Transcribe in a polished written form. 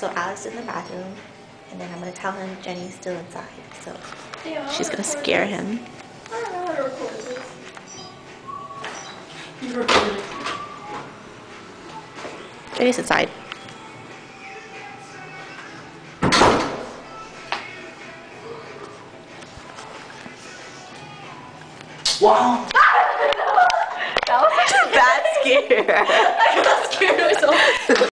So Alex is in the bathroom, and then I'm gonna tell him Jenny's still inside. So she's gonna scare him. I don't know how to record this. You recorded it. Jenny's inside. Wow! That was such a bad scare. I got scared myself.